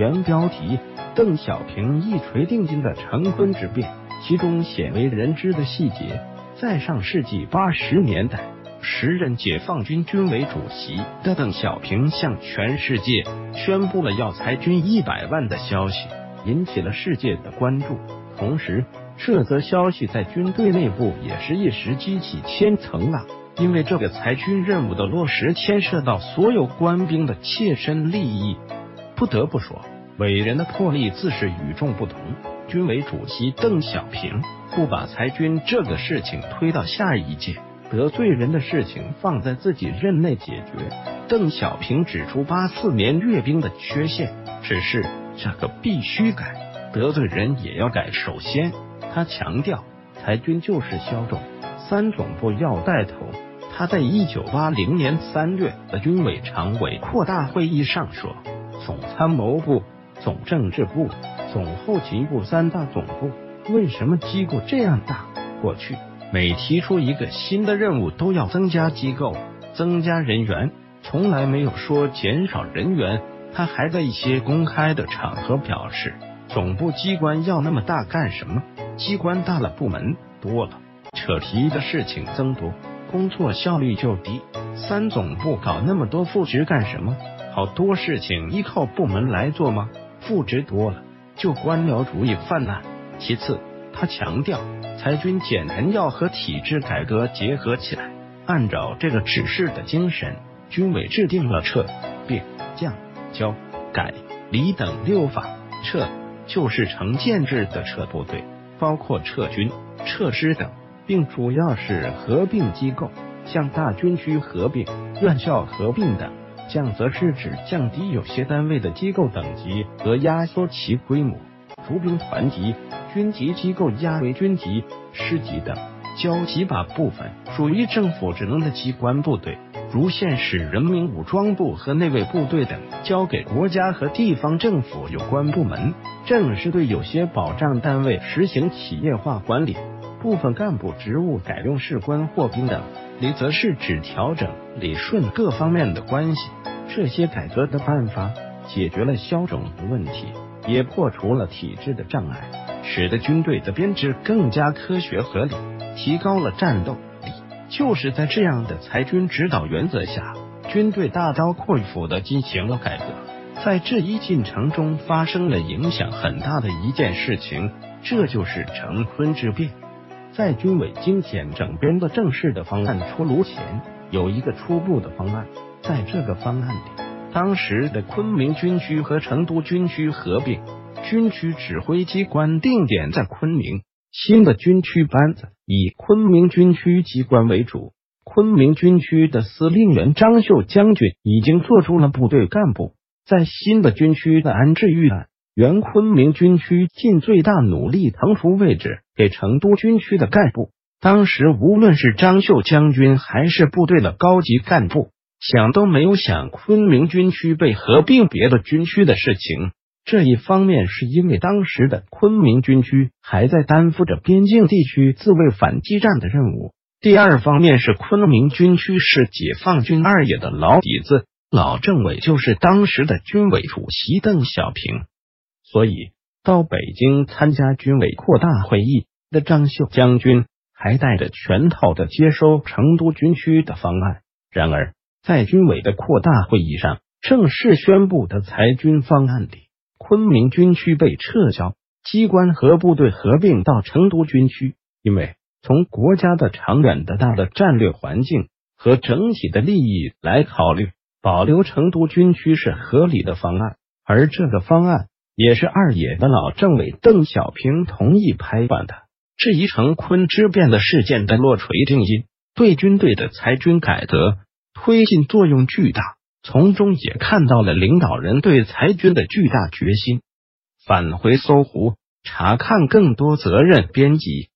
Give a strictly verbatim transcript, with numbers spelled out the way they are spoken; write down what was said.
原标题：邓小平一锤定音的成昆之变，其中鲜为人知的细节。在上世纪八十年代，时任解放军军委主席的邓小平向全世界宣布了要裁军一百万的消息，引起了世界的关注。同时，这则消息在军队内部也是一时激起千层浪，因为这个裁军任务的落实牵涉到所有官兵的切身利益。不得不说，伟人的魄力自是与众不同。军委主席邓小平不把裁军这个事情推到下一届，得罪人的事情放在自己任内解决。邓小平指出八四年阅兵的缺陷，只是这个必须改，得罪人也要改。首先，他强调裁军就是消肿，三总部要带头。他在一九八零年三月的军委常委扩大会议上说，总参谋部、总政治部、总后勤部三大总部，为什么机构这样大？过去每提出一个新的任务都要增加机构、增加人员，从来没有说减少人员。他还在一些公开的场合表示，总部机关要那么大干什么？机关大了，部门多了，扯皮的事情增多，工作效率就低。三总部搞那么多副职干什么？好多事情依靠部门来做吗？副职多了，就官僚主义泛滥。其次，他强调裁军减人要和体制改革结合起来。按照这个指示的精神，军委制定了撤、并、降、交、改、离等六法。撤就是成建制的撤部队，包括撤军、撤师等，并主要是合并机构，像大军区合并、院校合并等。降则是指降低有些单位的机构等级和压缩其规模，除兵团级、军级机构压为军级、师级等。交即把部分属于政府职能的机关部队，如县市人民武装部和内卫部队等，交给国家和地方政府有关部门。正是对有些保障单位实行企业化管理，部分干部职务改用士官或兵等。离则是指调整、理顺各方面的关系。这些改革的办法解决了消肿的问题，也破除了体制的障碍，使得军队的编制更加科学合理，提高了战斗力。就是在这样的裁军指导原则下，军队大刀阔斧地进行了改革。在这一进程中发生了影响很大的一件事情，这就是成昆之变。在军委精简整编的正式的方案出炉前，有一个初步的方案。在这个方案里，当时的昆明军区和成都军区合并，军区指挥机关定点在昆明，新的军区班子以昆明军区机关为主。昆明军区的司令员张秀将军已经做出了部队干部在新的军区的安置预案，原昆明军区尽最大努力腾出位置给成都军区的干部。当时无论是张秀将军还是部队的高级干部，想都没有想昆明军区被合并别的军区的事情。这一方面是因为当时的昆明军区还在担负着边境地区自卫反击战的任务，第二方面是昆明军区是解放军二野的老底子，老政委就是当时的军委主席邓小平。所以到北京参加军委扩大会议的张秀将军还带着全套的接收成都军区的方案。然而在军委的扩大会议上正式宣布的裁军方案里，昆明军区被撤销，机关和部队合并到成都军区。因为从国家的长远的大的战略环境和整体的利益来考虑，保留成都军区是合理的方案，而这个方案也是二野的老政委邓小平同意拍板的。这一成昆之变的事件的落锤定音，对军队的裁军改革推进作用巨大，从中也看到了领导人对裁军的巨大决心。返回搜狐，查看更多责任编辑。